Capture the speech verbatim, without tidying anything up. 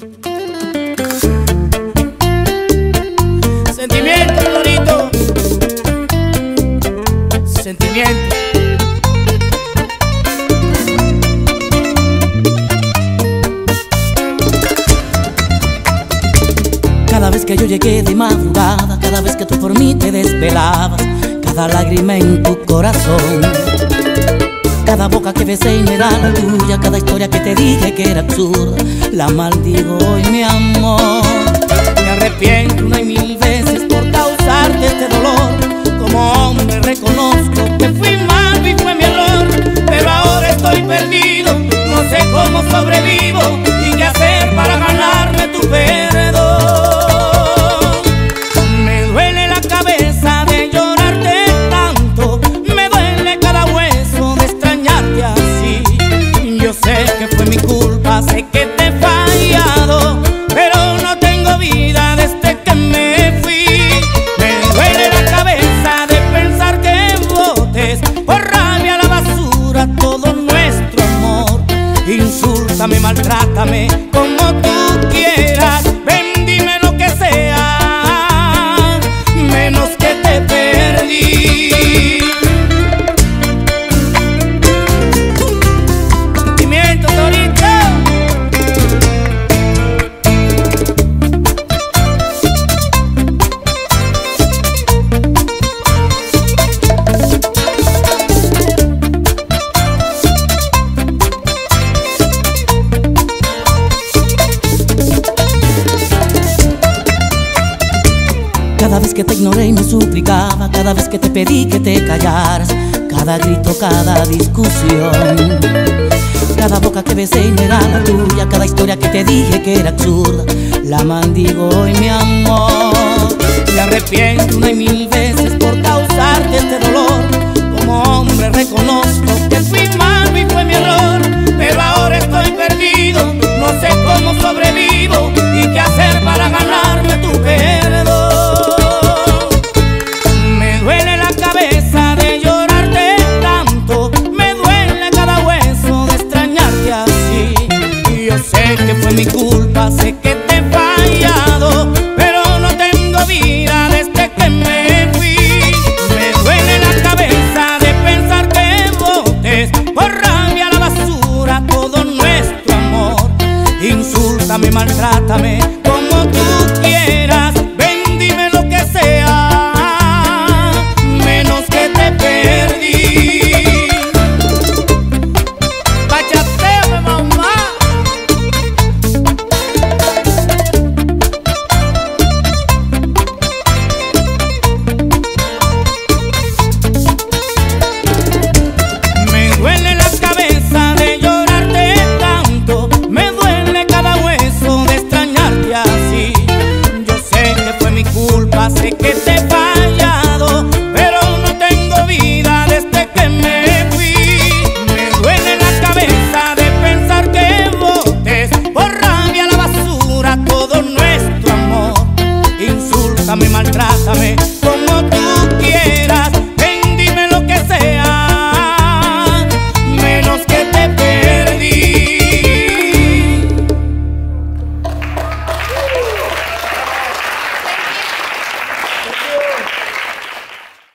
Sentimiento, Dorito. Sentimiento. Cada vez que yo llegué de madrugada, cada vez que tú por mí te desvelabas, cada lágrima en tu corazón, cada boca que besé y no era la tuya, cada historia que te dije que era absurda, la maldigo hoy, mi amor. Me arrepiento una y mil veces por causarte este dolor. Como hombre reconozco que fui malo y fue mi error, pero ahora estoy perdido, no sé cómo sobrevivo y qué hacer para ganarme tu perdón. Me duele la cabeza de llorarte tanto, me duele cada hueso de extrañarte así. Yo sé que fue mi culpa, sé que te he fallado, pero no tengo vida desde que me fui. Me duele la cabeza de pensar que botes por rabia a la basura todo nuestro amor. Insúltame, maltrátame como tú quieras, ven, dime lo que sea, menos que te perdí. Sentimiento, Dorito. Cada vez que te ignoré y me suplicaba, cada vez que te pedí que te callaras, cada grito, cada discusión, cada boca que besé y no era la tuya, cada historia que te dije que era absurda, la maldigo hoy, mi amor. Me arrepiento una y mil veces por causarte este dolor. Como hombre reconozco que fui malo y fue mi error, pero ahora estoy perdido, no sé cómo sobrevivo y qué hacer para ganarme tu perdón. Que fue mi culpa, sé que te he fallado, pero no tengo vida desde que me fui. Me duele la cabeza de pensar que botes por rabia a la basura todo nuestro amor. Insúltame, maltrátame como tú quieras,